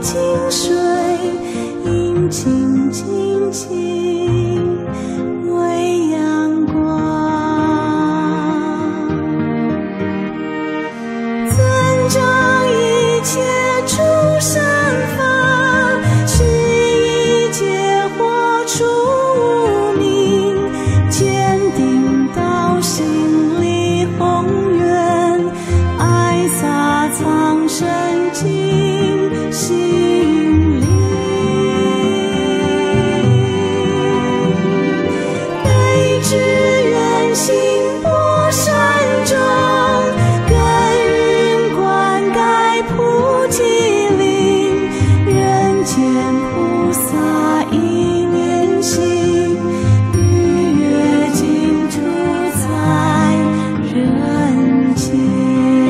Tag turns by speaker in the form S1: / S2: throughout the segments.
S1: 清水，阴晴静静为阳光。增长一切诸善法，是一切活出无明，坚定到心里宏愿，爱洒苍生尽心灵。悲智远行波山中，耕耘灌溉菩提林，人间菩萨一念心，愉悦净土在人间。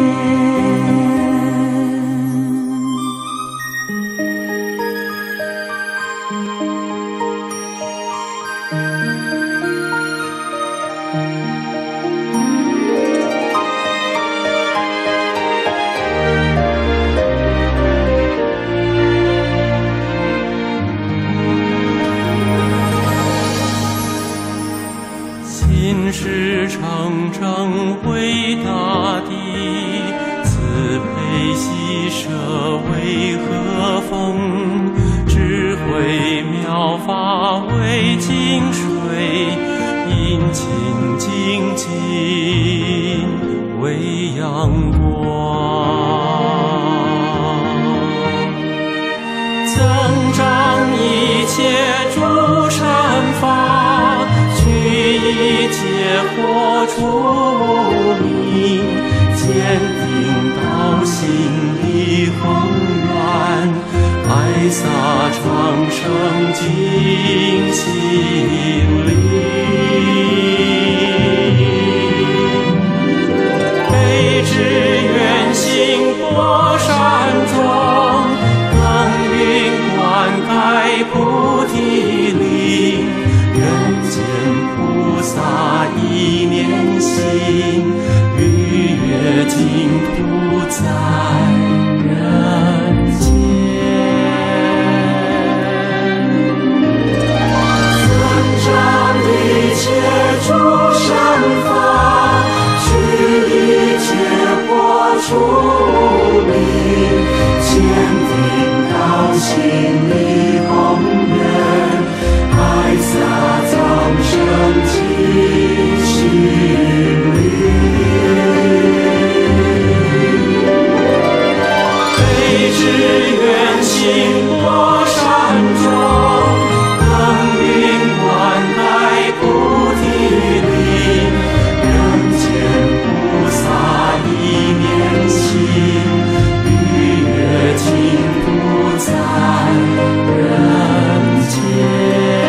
S2: 心事成正为大地，慈悲喜舍为和风，智慧妙法为净水，阴晴静静为阳光。增长一切诸善法，去一切活出无明，坚定到心里宏愿，爱洒长生尽心灵。悲智远行波山中，耕耘灌溉菩提林，人间菩萨一念心，愉悦净土在人间。增长一切诸善法，去一切活出无明，坚定到心里宏愿，爱洒苍生尽心灵。悲智远行波山中，耕耘灌溉菩提林，人间菩萨一念心，愉悦净土在人间。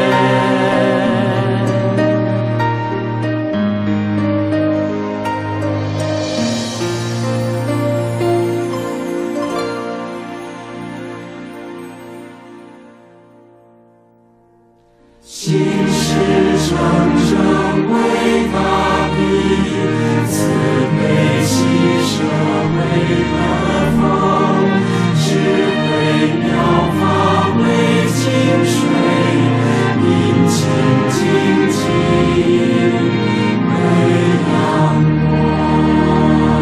S2: 心事成正为大地，慈悲喜舍为和风，智慧妙法为净水，阴晴静静为阳光。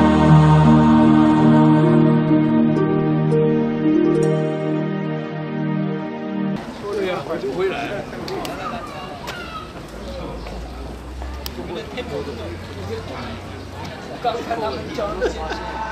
S3: 对呀，就回来。刚看他们叫那些。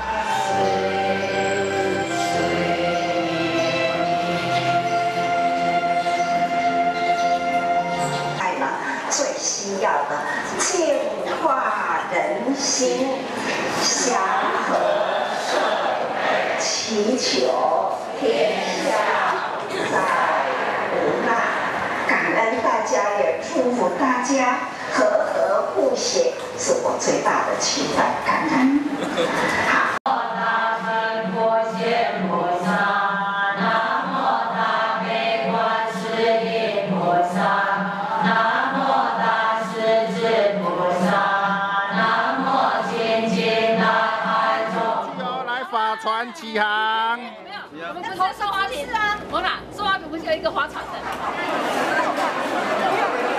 S4: 最需要的净化人心，祥和社会，祈求天下在无难。感恩大家，也祝福大家和和互协，是我最大的期待。感恩。好。
S5: 传启航。
S6: 没有，我们不是收花瓶啊，我哪收花瓶不是有一个划船的？